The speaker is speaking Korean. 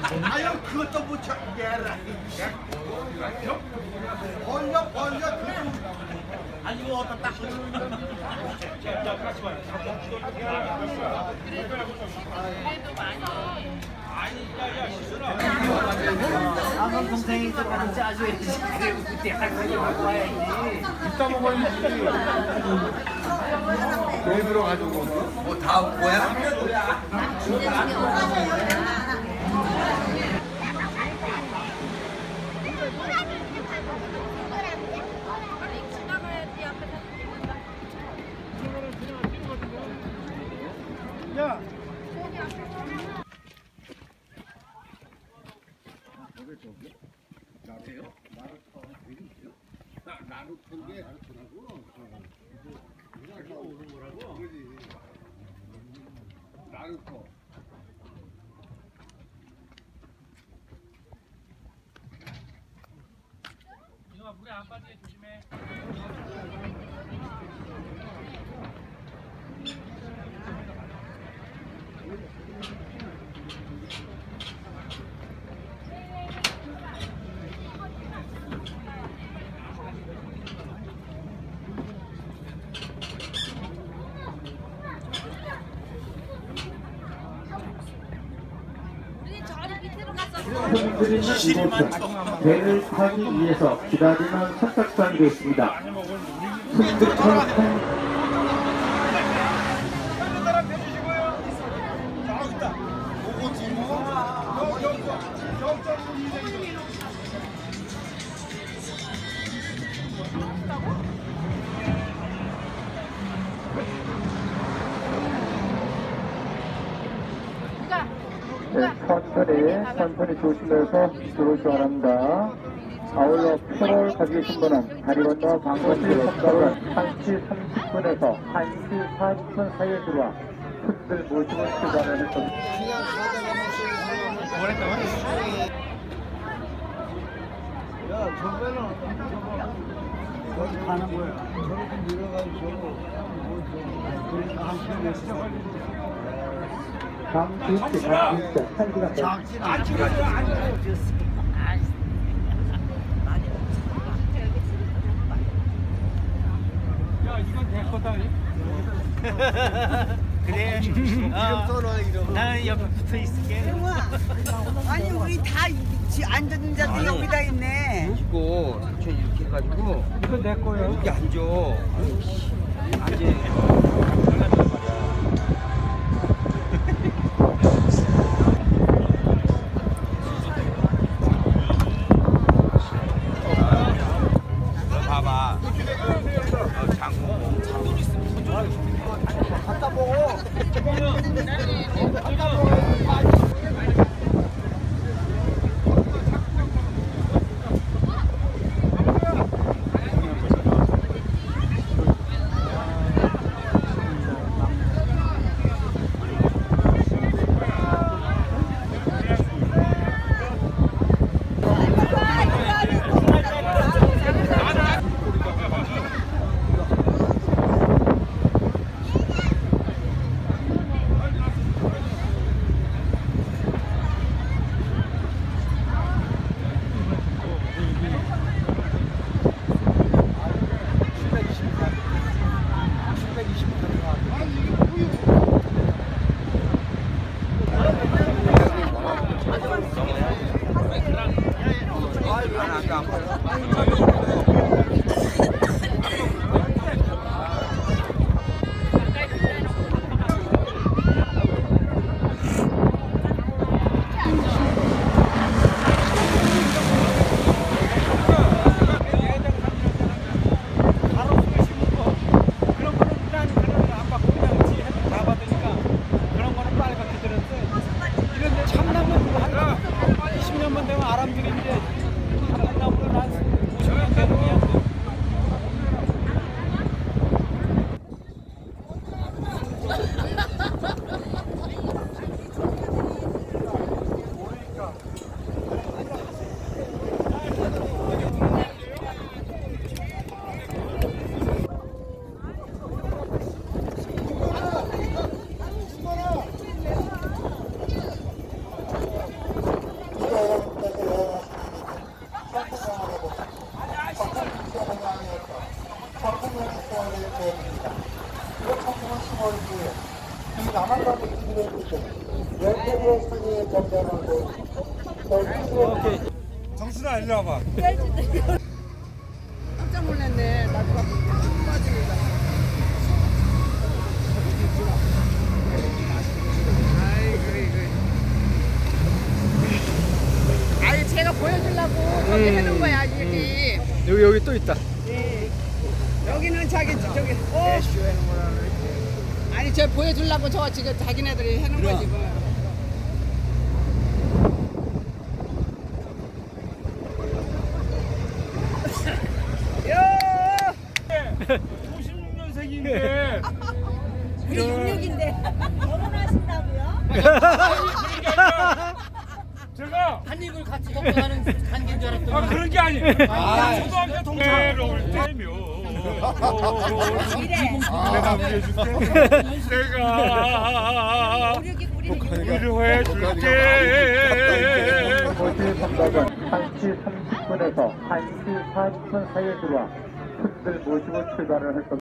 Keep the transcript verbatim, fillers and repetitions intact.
아유 그것도 묻혀 얘라 벌려 벌려 아니 이거 어떤 딱 아무 동생이 있어가지고 짜줘야지. 그리고 그때 할 거니 갖고 와야지. 이따 먹어야지. 왜 들어가지고 뭐 다 온 거야? 야. 나세요? 나 나루토인 게 나루토라고. 나루토 오는 거라고. 그지. 나루토. 이놈아 물에 안 빠지게 조심해. 손님들이 이곳은 배를 타기 위해서 기다리는 선착장이 있습니다. 손님들이 네, 천천히, 천천히 조심해서 들어오시 바랍니다. 아울러 표를 가지고 계신 분은 다리 건너 방문실 속도는 한 시 삼십 분에서 한 시 사십 분 사이에 들어와 손님들 모시고 출발하는 겁니다. 야, 저거는 거기 가는 거야. 저렇게 밀어가지고 그러니까 한 시간에 시작하는 강주입지, 강주입지, 한 시간 더. 안 찍어줘, 안 찍어줘. 야 이건 내 거다. 그래. 어. 나는 옆에 붙어 있을게. 아니 우리 다 앉은 자도 여기다 있네. 이거 천천히 이렇게 해가지고 이거 내 거야. 여기 앉아. 앉아. 봐봐. 어, 장모. 장모 있으면 갖다 먹어. 되었습니다. 이번 참고는 십월 구일 이 남한가도 이민의 열대의 선의에 전달하고 저희 정순아 일로 와봐. 깜짝 놀랐네. 나도 빠집니다. 아이 제가 보여주려고 저기 해놓은 거야 여기. 여기 여기 또 있다. 네. 여기는 자기 저기. 어. 아니 저 보여주려고 저 지금 자기네들이 해놓은 거지 뭐. 오십육 년생인데. 우리 육육인데 결혼하신다고요? 제가 한 입을 같이 먹고 가는 관계인 줄 알았더니. 아 그런 게 아니에요. 초등학교 동창회를 때며 내가 위해줄게. 내가 위로해줄게. 거실 선박은 한 시 삼십 분에서 한 시 사십 분 사이에 들어와 손들 모시고 출발을 할 겁니다.